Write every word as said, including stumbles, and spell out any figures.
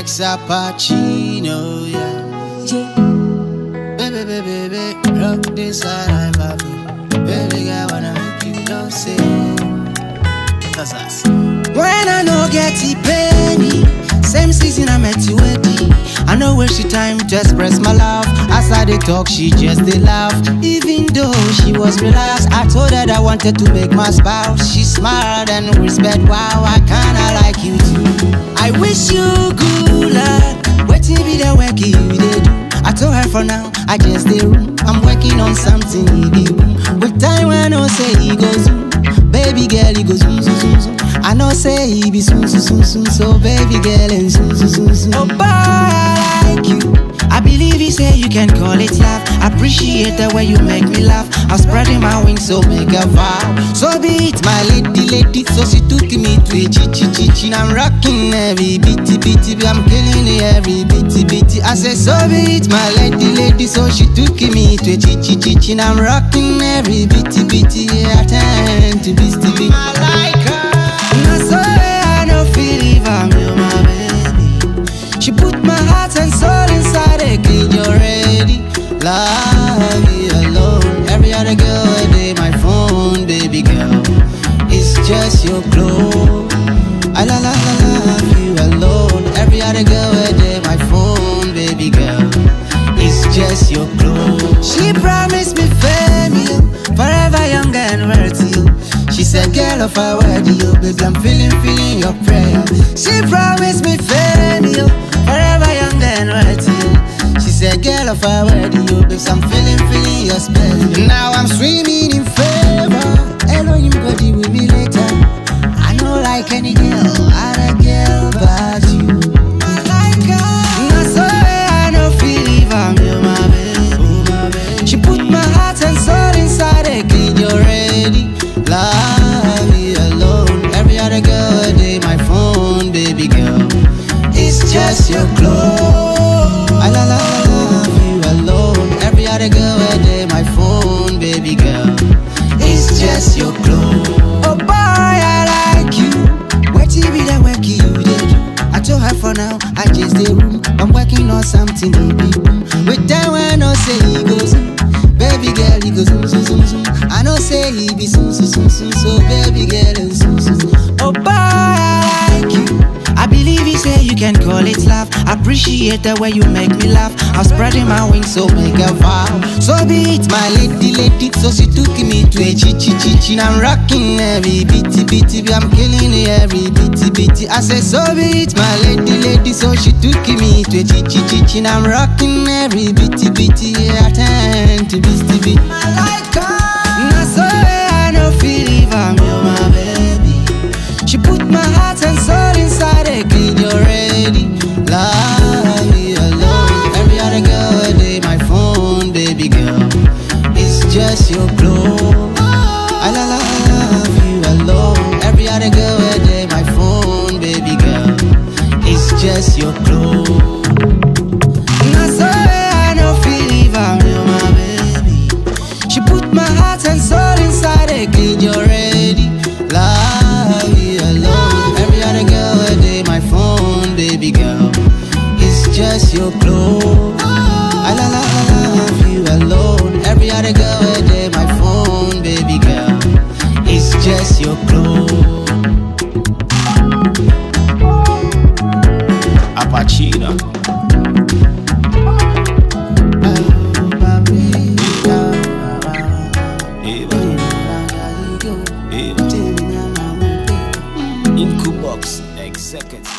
Ex Apachino, yeah. Baby, baby, baby, rock this side, I'm happy. Baby girl, wanna make you don't say. That's us. When I no get it penny, same season I met you wedding. I know where she time to express my love. As I dey talk, she just dey laugh. Even though she was relaxed, I told her that I wanted to make my spouse. She smiled and whispered, wow, I kinda like you too. I wish you good luck. Wait till be the work you dey do. I told her for now, I just dey room. I'm working on something he dey do. With time when I say he goes zoom. Baby girl, he goes zoom, zoom, zoom, zoom. I know say he be soon, soon, soon, soon. So baby girl, and soon, soon, soon, soon. Oh boy, I like you. I believe you say you can call it love. Appreciate the way you make me laugh. I'm spreading my wings, so make a vow. So be it, my lady, lady. So she took me to a chi chi chi chi. I'm rocking every bitty bitty. I'm killing every bitty bitty. I say so be it, my lady, lady. So she took me to a chi chi chi chi. I'm rocking every bitty bitty. Yeah, I tend to be still be. I like her. Now so I don't feel if I'm you, my baby. She put my heart and soul inside a cage already. Love me alone. Every other girl a day, my phone, baby girl. It's just your clothes. I la la la love you alone. Every other girl a day, my phone, baby girl. It's just your clothes. She promised me fame, forever young and fertile. She said, girl, if I were you, baby, I'm feeling, feeling your prayer. She promised me fame, forever young and fertile. She said, girl, if I were you, baby, I'm feeling, feeling your spell. Now I'm swimming in favor. Hello, you go deal with me later. I know like any girl, other girl but you. I like her. Now so I don't feel if I'm you, my baby. She put my heart and soul inside a cage already. Love me alone. Every other girl a day, my phone, baby girl. It's just your clothes. I la la love you alone. Every other girl a day, my phone, baby girl. It's just your clothes. Oh boy, I like you. Wait till be the work you did. I told her for now, I just dey room. I'm working on something baby. With that when I say he goes zoom. Baby girl, he goes zoom, zoom, zoom, zoom. I know say he be soon, soon, soon, soon. So baby girl, and soon, soon, soon. Oh boy, I like you. I believe you say you can call it love. Appreciate the way you make me laugh. I'm spreading my wings, so make a vow. So be it, my lady, lady. So she took me to a chi chi chi chi. I'm rocking every bitty bitty. I'm killing every bitty bitty. I say so be it, my lady, lady. So she took me to a chi chi chi chi. I'm rocking every bitty bitty. Yeah, I tend to be still be. I like her. Now so I don't feel if I'm you, my baby. She put my heart and soul inside a cage already. Love me alone. Every other girl a day, my phone, baby girl. It's just your clothes. I la la love you alone. Every other girl a day, my phone, baby girl. It's just your clothes. Now so I don't feel if I'm you, my baby. She put my heart and soul inside a cage already. Love me alone. Every other girl a day, my phone, baby girl. It's just your clothes. I la la love you alone. Every other girl a day, my phone, baby girl. It's just your clothes. Apachina. Box, egg seconds.